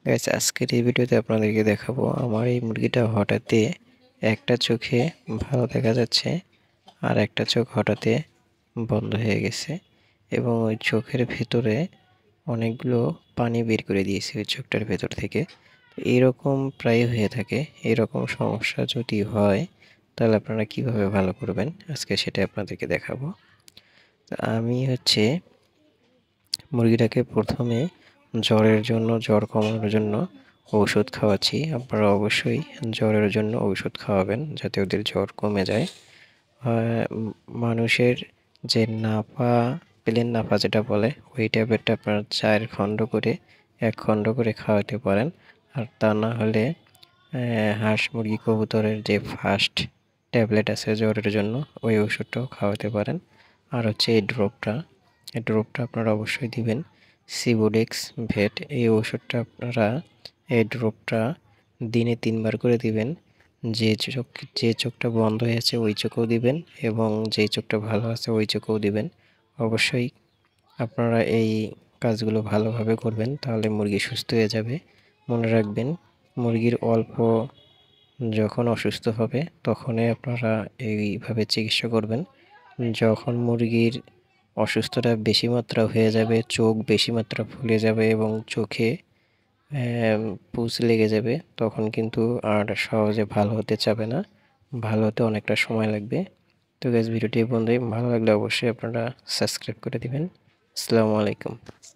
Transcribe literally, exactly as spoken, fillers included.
Guys আজকের এই ভিডিওতে আপনাদেরকে দেখাবো আমার এই মুরগিটা হঠাৎই একটা চোখে ভালো দেখা যাচ্ছে আর একটা চোখ হঠাৎই বন্ধ হয়ে গেছে এবং ওই চোখের ভিতরে অনেকগুলো পানি বের করে দিয়েছে ওই চোখটার ভেতর থেকে। এরকম প্রায় হয়ে থাকে। এরকম সমস্যা যদি হয় তাহলে আপনারা কিভাবে ভালো করবেন আজকে সেটা আপনাদেরকে দেখাবো। তো আমি হচ্ছে মুরগিটাকে প্রথমে জ্বরের জন্য জ্বর কমানোর জন্য ঔষধ খাওয়াচ্ছি। আপনারা অবশ্যই জ্বরের জন্য ঔষধ খাওয়াবেন যাতে ওদের জ্বর কমে যায়। মানুষের যে নাপা প্লেন নাপা যেটা বলে ওই ট্যাবলেটটা আপনারা চার খণ্ড করে এক খণ্ড করে খাওয়াতে পারেন। আর তা না হলে হাঁস মুরগি কবুতরের যে ফার্স্ট ট্যাবলেট আছে জ্বরের জন্য ওই ওষুধটাও খাওয়াতে পারেন। আর হচ্ছে এই ড্রপটা এই ড্রপটা আপনারা অবশ্যই দিবেন সিবোডেক্স ভেট। এই ওষুধটা আপনারা এই ড্রপটা দিনে তিনবার করে দিবেন। যে চোখ যে চোখটা বন্ধ হয়েছে ওই চোখেও দিবেন এবং যেই চোখটা ভালো আছে ওই চোখেও দিবেন। অবশ্যই আপনারা এই কাজগুলো ভালোভাবে করবেন তাহলে মুরগি সুস্থ হয়ে যাবে। মনে রাখবেন মুরগির অল্প যখন অসুস্থ হবে তখনই আপনারা এইভাবে চিকিৎসা করবেন। যখন মুরগির অসুস্থতা বেশি মাত্রা হয়ে যাবে, চোখ বেশি মাত্রা ফুলে যাবে এবং চোখে পুঁজ লেগে যাবে তখন কিন্তু আর সহজে ভালো হতে চাবে না। ভালো হতে অনেকটা সময় লাগবে। তো গাইস ভিডিওটি এই পর্যন্তই। ভালো লাগলে অবশ্যই আপনারা সাবস্ক্রাইব করে দিবেন। আসসালামু আলাইকুম।